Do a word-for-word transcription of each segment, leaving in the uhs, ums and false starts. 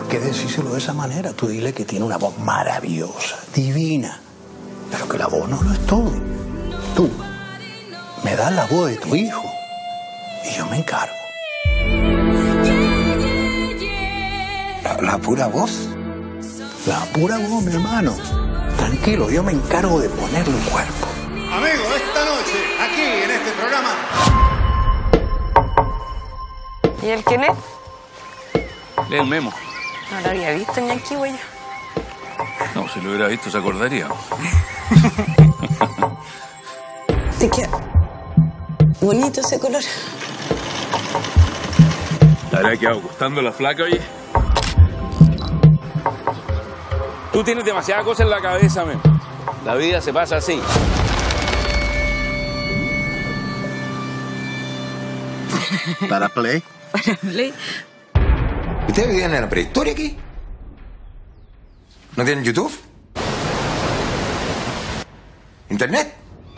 ¿Por qué decírselo de esa manera? Tú dile que tiene una voz maravillosa, divina, pero que la voz no lo es todo. Tú me das la voz de tu hijo y yo me encargo. La, la pura voz. La pura voz, mi hermano. Tranquilo, yo me encargo de ponerle un cuerpo. Amigos, esta noche, aquí en este programa... ¿Y el quién es? Lee el Memo. No lo había visto ni aquí, güey. No, si lo hubiera visto se acordaría. Te queda bonito ese color. ¿Le habrá quedado gustando la flaca, oye? Tú tienes demasiadas cosas en la cabeza, Memo. La vida se pasa así. ¿Para Play? Para Play. ¿Ustedes vivían en la prehistoria aquí? ¿No tienen YouTube? ¿Internet?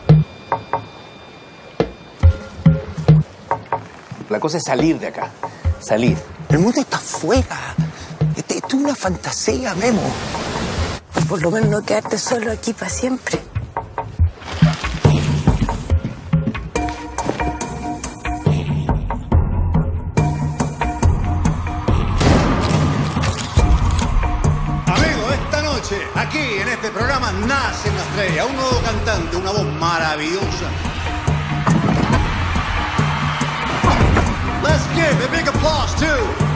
La cosa es salir de acá. Salir. El mundo está afuera. Esto es una fantasía, Memo. Por lo menos no quedarte solo aquí para siempre. Aquí en este programa nace una estrella, un nuevo cantante, una voz maravillosa. Let's give a big applause to